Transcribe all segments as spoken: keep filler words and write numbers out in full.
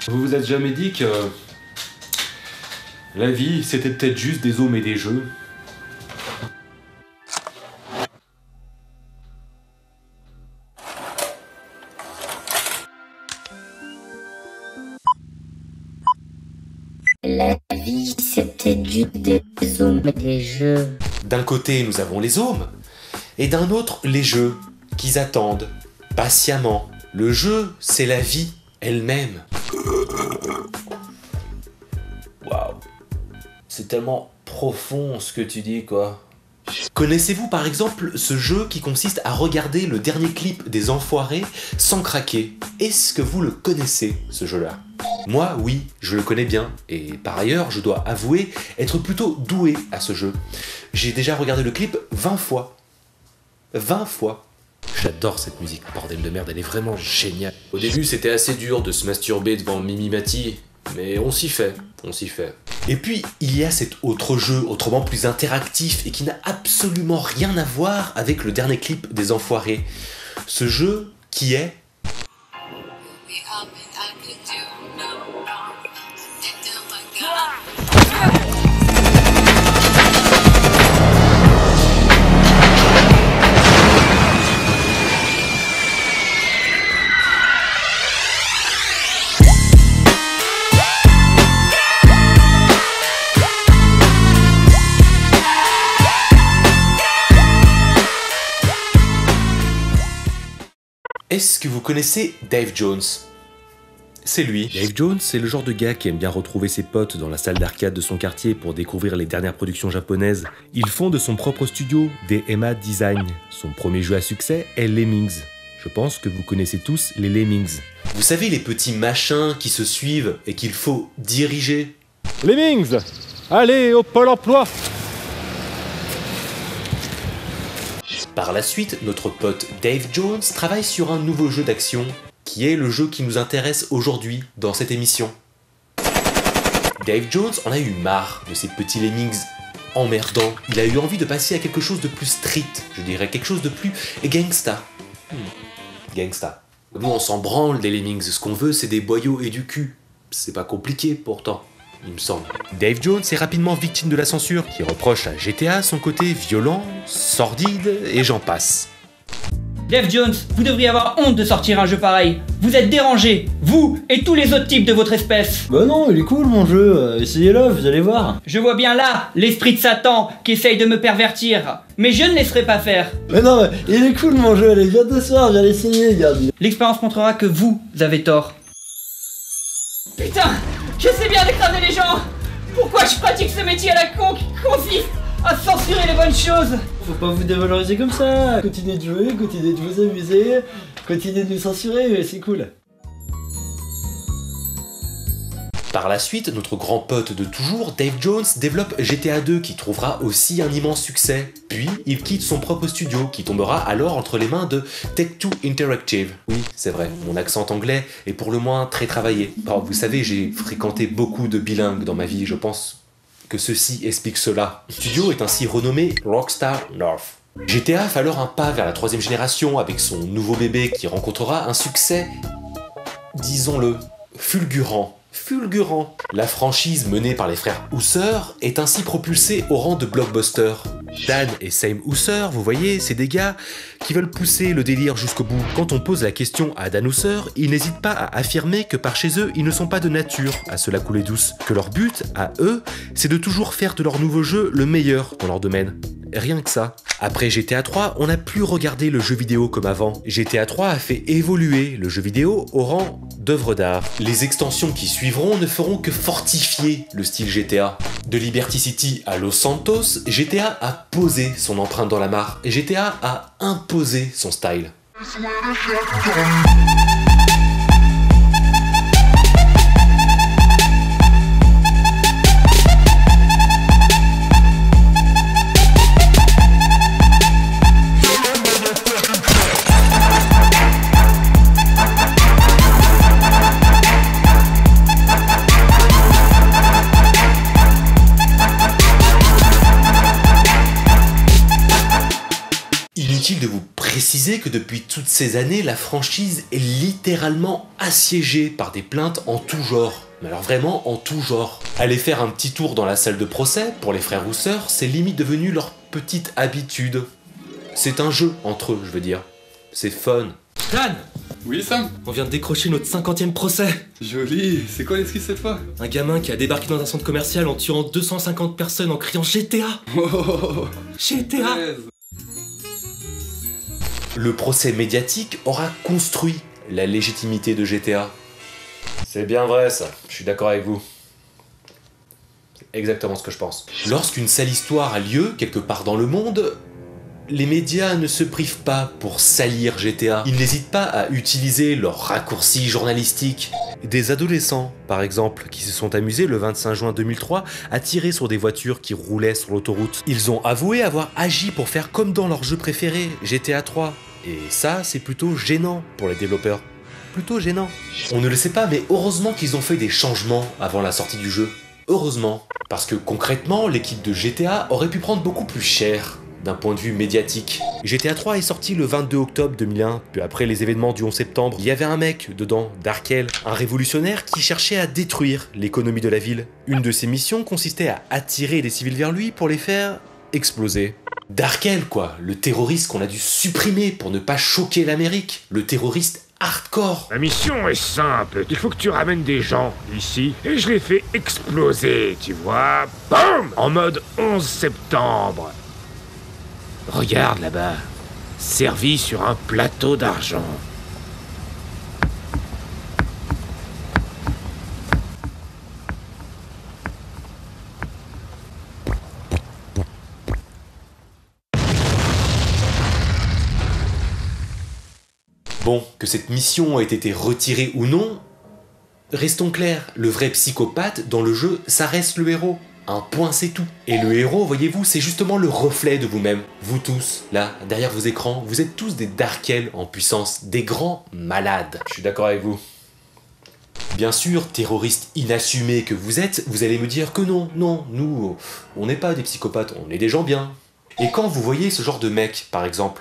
Vous vous êtes jamais dit que la vie, c'était peut-être juste des hommes et des jeux? La vie, c'était juste des hommes et des jeux. D'un côté, nous avons les hommes, et d'un autre, les jeux, qu'ils attendent, patiemment. Le jeu, c'est la vie elle-même. Waouh. C'est tellement profond ce que tu dis, quoi. Connaissez-vous par exemple ce jeu qui consiste à regarder le dernier clip des Enfoirés sans craquer? Est-ce que vous le connaissez, ce jeu-là? Moi, oui, je le connais bien, et par ailleurs, je dois avouer être plutôt doué à ce jeu. J'ai déjà regardé le clip vingt fois. vingt fois. J'adore cette musique, bordel de merde, elle est vraiment géniale. Au début, c'était assez dur de se masturber devant Mimi Mati, mais on s'y fait, on s'y fait. Et puis, il y a cet autre jeu, autrement plus interactif, et qui n'a absolument rien à voir avec le dernier clip des Enfoirés. Ce jeu qui est... Est-ce que vous connaissez Dave Jones? C'est lui. Dave Jones, c'est le genre de gars qui aime bien retrouver ses potes dans la salle d'arcade de son quartier pour découvrir les dernières productions japonaises. Il fonde son propre studio, D M A Design. Son premier jeu à succès est Lemmings. Je pense que vous connaissez tous les Lemmings. Vous savez, les petits machins qui se suivent et qu'il faut diriger? Lemmings, allez au Pôle emploi. Par la suite, notre pote Dave Jones travaille sur un nouveau jeu d'action, qui est le jeu qui nous intéresse aujourd'hui dans cette émission. Dave Jones en a eu marre de ces petits lemmings emmerdants. Il a eu envie de passer à quelque chose de plus street, je dirais, quelque chose de plus gangsta. Hmm. Gangsta. Nous on s'en branle des lemmings, ce qu'on veut c'est des boyaux et du cul. C'est pas compliqué pourtant. Il me semble. Dave Jones est rapidement victime de la censure, qui reproche à G T A son côté violent, sordide, et j'en passe. Dave Jones, vous devriez avoir honte de sortir un jeu pareil. Vous êtes dérangé, vous et tous les autres types de votre espèce. Bah non, il est cool mon jeu, euh, essayez-le, vous allez voir. Je vois bien là l'esprit de Satan qui essaye de me pervertir. Mais je ne laisserai pas faire. Mais non, mais il est cool mon jeu, allez, viens t'asseoir, viens l'essayer, regarde. L'expérience montrera que vous avez tort. Putain, je sais bien d'écraser les gens. Pourquoi je pratique ce métier à la con qui consiste à censurer les bonnes choses? Faut pas vous dévaloriser comme ça. Continuez de jouer, continuez de vous amuser, continuez de nous censurer, c'est cool. Par la suite, notre grand pote de toujours, Dave Jones, développe G T A deux qui trouvera aussi un immense succès. Puis, il quitte son propre studio qui tombera alors entre les mains de Take Two Interactive. Oui, c'est vrai, mon accent anglais est pour le moins très travaillé. Alors, vous savez, j'ai fréquenté beaucoup de bilingues dans ma vie, je pense que ceci explique cela. Le studio est ainsi renommé Rockstar North. G T A fait alors un pas vers la troisième génération avec son nouveau bébé qui rencontrera un succès, disons-le, fulgurant. Fulgurant. La franchise menée par les frères Houser est ainsi propulsée au rang de blockbuster. Dan et Sam Houser, vous voyez, c'est des gars qui veulent pousser le délire jusqu'au bout. Quand on pose la question à Dan Houser, il n'hésite pas à affirmer que par chez eux, ils ne sont pas de nature à se la couler douce. Que leur but, à eux, c'est de toujours faire de leur nouveau jeu le meilleur dans leur domaine. Rien que ça. Après G T A trois, on n'a plus regardé le jeu vidéo comme avant. G T A trois a fait évoluer le jeu vidéo au rang d'œuvre d'art. Les extensions qui suivront ne feront que fortifier le style G T A. De Liberty City à Los Santos, G T A a posé son empreinte dans la mare et G T A a imposé son style. Inutile de vous préciser disait que depuis toutes ces années, la franchise est littéralement assiégée par des plaintes en tout genre. Mais alors vraiment en tout genre. Aller faire un petit tour dans la salle de procès, pour les frères Rousseur, c'est limite devenu leur petite habitude. C'est un jeu entre eux, je veux dire. C'est fun. Dan, Oui, Sam? on vient de décrocher notre cinquantième procès. Joli. C'est quoi l'esprit cette fois? Un gamin qui a débarqué dans un centre commercial en tuant deux cent cinquante personnes en criant G T A. Oh, G T A. Le procès médiatique aura construit la légitimité de G T A. C'est bien vrai ça, je suis d'accord avec vous. C'est exactement ce que je pense. Lorsqu'une sale histoire a lieu quelque part dans le monde, les médias ne se privent pas pour salir G T A. Ils n'hésitent pas à utiliser leurs raccourcis journalistiques. Des adolescents, par exemple, qui se sont amusés le vingt-cinq juin deux mille trois à tirer sur des voitures qui roulaient sur l'autoroute. Ils ont avoué avoir agi pour faire comme dans leur jeu préféré, G T A trois. Et ça, c'est plutôt gênant pour les développeurs. Plutôt gênant. On ne le sait pas, mais heureusement qu'ils ont fait des changements avant la sortie du jeu. Heureusement. Parce que concrètement, l'équipe de G T A aurait pu prendre beaucoup plus cher d'un point de vue médiatique. G T A trois est sorti le vingt-deux octobre deux mille un, puis après les événements du onze septembre, il y avait un mec dedans, Darkel, un révolutionnaire qui cherchait à détruire l'économie de la ville. Une de ses missions consistait à attirer des civils vers lui pour les faire exploser. Darkel quoi, le terroriste qu'on a dû supprimer pour ne pas choquer l'Amérique, le terroriste hardcore. La mission est simple, il faut que tu ramènes des gens ici, et je les fais exploser, tu vois. Boum! En mode onze septembre. Regarde là-bas, servi sur un plateau d'argent. Bon, que cette mission ait été retirée ou non, restons clairs, le vrai psychopathe dans le jeu, ça reste le héros. Un point c'est tout. Et le héros, voyez-vous, c'est justement le reflet de vous-même. Vous tous, là, derrière vos écrans, vous êtes tous des Darkel en puissance, des grands malades. Je suis d'accord avec vous. Bien sûr, terroriste inassumé que vous êtes, vous allez me dire que non, non, nous, on n'est pas des psychopathes, on est des gens bien. Et quand vous voyez ce genre de mec, par exemple,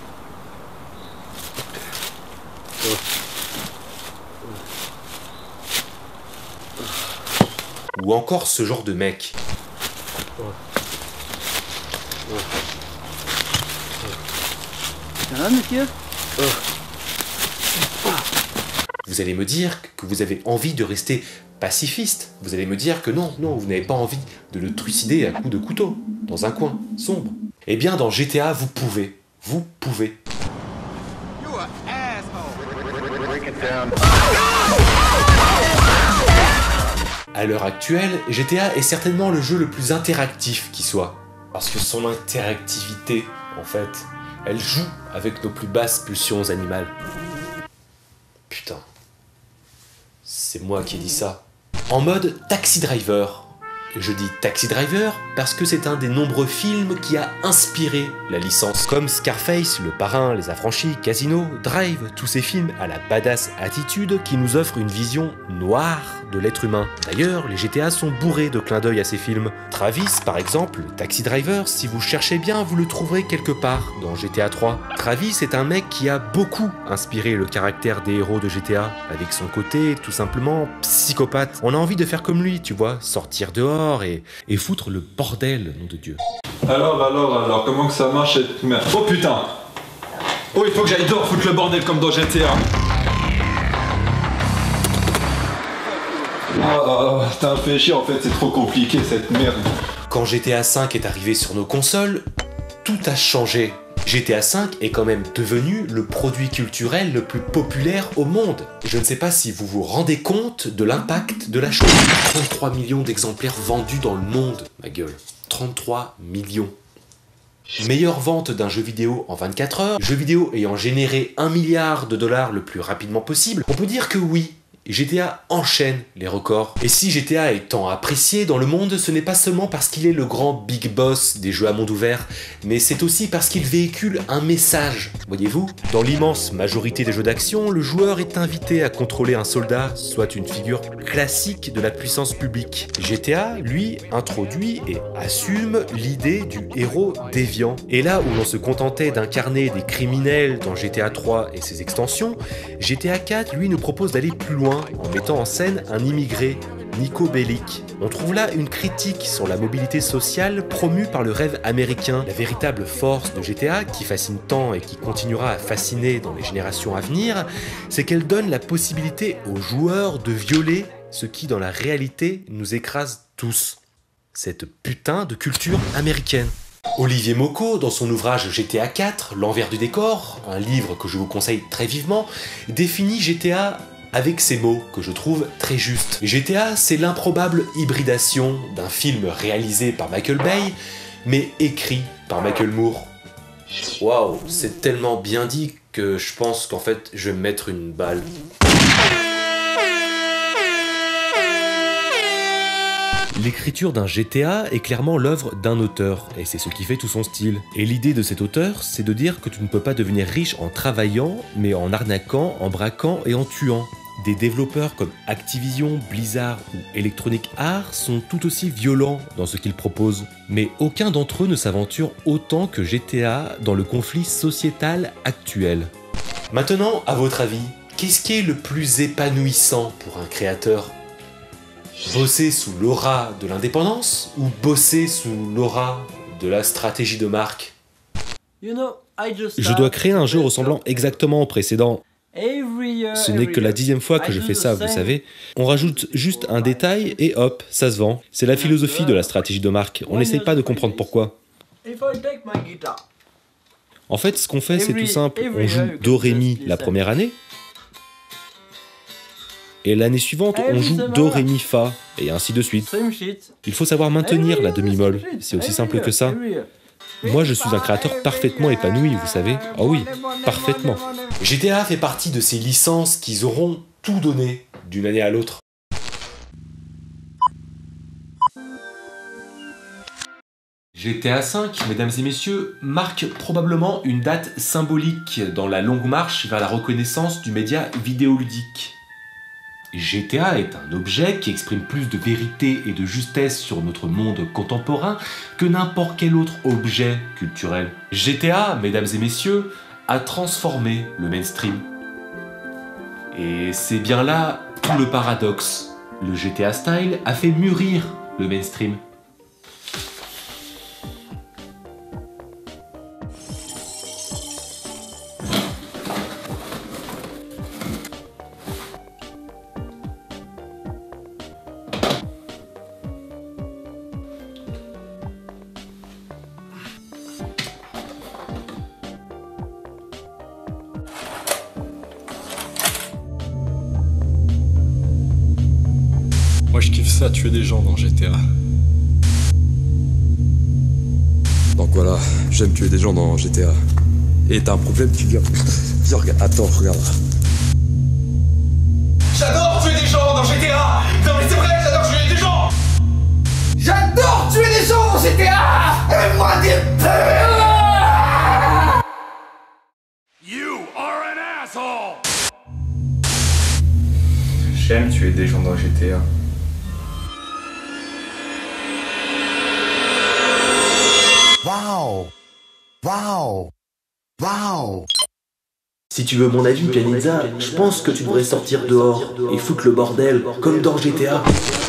ou encore ce genre de mec. Ça va, monsieur? Vous allez me dire que vous avez envie de rester pacifiste. Vous allez me dire que non, non, vous n'avez pas envie de le trucider à coups de couteau, dans un coin sombre. Eh bien, dans G T A, vous pouvez. Vous pouvez. À l'heure actuelle, G T A est certainement le jeu le plus interactif qui soit. Parce que son interactivité, en fait, elle joue avec nos plus basses pulsions animales. Putain. C'est moi qui ai dit ça. En mode Taxi Driver. Je dis Taxi Driver parce que c'est un des nombreux films qui a inspiré la licence. Comme Scarface, Le Parrain, Les Affranchis, Casino, Drive, tous ces films à la badass attitude qui nous offrent une vision noire de l'être humain. D'ailleurs, les G T A sont bourrés de clins d'œil à ces films. Travis, par exemple, Taxi Driver, si vous cherchez bien, vous le trouverez quelque part dans G T A trois. Travis est un mec qui a beaucoup inspiré le caractère des héros de G T A, avec son côté tout simplement psychopathe. On a envie de faire comme lui, tu vois, sortir dehors et, et foutre le bordel, nom de Dieu. Alors, alors, alors, comment que ça marche cette merde? Oh putain! Oh, il faut que j'aille dehors foutre le bordel comme dans G T A. Ah, oh, oh, t'as fait chier, en fait, c'est trop compliqué cette merde. Quand G T A cinq est arrivé sur nos consoles, tout a changé. G T A cinq est quand même devenu le produit culturel le plus populaire au monde. Je ne sais pas si vous vous rendez compte de l'impact de la chose. trente-trois millions d'exemplaires vendus dans le monde, ma gueule. trente-trois millions. Meilleure vente d'un jeu vidéo en vingt-quatre heures, jeu vidéo ayant généré un milliard de dollars le plus rapidement possible, on peut dire que oui, G T A enchaîne les records. Et si G T A est tant apprécié dans le monde, ce n'est pas seulement parce qu'il est le grand big boss des jeux à monde ouvert, mais c'est aussi parce qu'il véhicule un message, voyez-vous. Dans l'immense majorité des jeux d'action, le joueur est invité à contrôler un soldat, soit une figure classique de la puissance publique. G T A, lui, introduit et assume l'idée du héros déviant. Et là où l'on se contentait d'incarner des criminels dans G T A trois et ses extensions, G T A quatre, lui, nous propose d'aller plus loin en mettant en scène un immigré, Niko Bellic. On trouve là une critique sur la mobilité sociale promue par le rêve américain. La véritable force de G T A, qui fascine tant et qui continuera à fasciner dans les générations à venir, c'est qu'elle donne la possibilité aux joueurs de violer ce qui, dans la réalité, nous écrase tous. Cette putain de culture américaine. Olivier Mocco, dans son ouvrage G T A quatre, l'envers du décor, un livre que je vous conseille très vivement, définit G T A avec ces mots que je trouve très justes. G T A, c'est l'improbable hybridation d'un film réalisé par Michael Bay, mais écrit par Michael Moore. Waouh, c'est tellement bien dit que je pense qu'en fait, je vais me mettre une balle. L'écriture d'un G T A est clairement l'œuvre d'un auteur, et c'est ce qui fait tout son style. Et l'idée de cet auteur, c'est de dire que tu ne peux pas devenir riche en travaillant, mais en arnaquant, en braquant et en tuant. Des développeurs comme Activision, Blizzard ou Electronic Arts sont tout aussi violents dans ce qu'ils proposent, mais aucun d'entre eux ne s'aventure autant que G T A dans le conflit sociétal actuel. Maintenant, à votre avis, qu'est-ce qui est le plus épanouissant pour un créateur ? Bosser sous l'aura de l'indépendance ou bosser sous l'aura de la stratégie de marque ? Je dois créer un jeu ressemblant exactement au précédent. Ce n'est que la dixième fois que je fais ça, vous savez. On rajoute juste un détail et hop, ça se vend. C'est la philosophie de la stratégie de marque. On n'essaye pas de comprendre pourquoi. En fait, ce qu'on fait, c'est tout simple. On joue Do Ré Mi la première année. Et l'année suivante, on joue Do, Ré, Mi, Fa, et ainsi de suite. Il faut savoir maintenir la demi-molle, c'est aussi simple que ça. Moi, je suis un créateur parfaitement épanoui, vous savez. Oh oui, parfaitement. G T A fait partie de ces licences qui auront tout donné d'une année à l'autre. G T A cinq, mesdames et messieurs, marque probablement une date symbolique dans la longue marche vers la reconnaissance du média vidéoludique. G T A est un objet qui exprime plus de vérité et de justesse sur notre monde contemporain que n'importe quel autre objet culturel. G T A, mesdames et messieurs, a transformé le mainstream. Et c'est bien là tout le paradoxe. Le G T A style a fait mûrir le mainstream. Moi je kiffe ça, tuer des gens dans G T A. Donc voilà, j'aime tuer des gens dans G T A. Et t'as un problème, tu viens. Viens, regarde, attends, regarde. J'adore tuer des gens dans G T A. Non mais c'est vrai, j'adore tuer des gens. J'adore tuer des gens dans G T A. Et moi des peurs. You are an asshole. J'aime tuer des gens dans G T A. Waouh. Waouh. Waouh. Si tu veux mon avis, Pianizza, je pense que tu devrais sortir dehors et foutre le bordel comme dans G T A.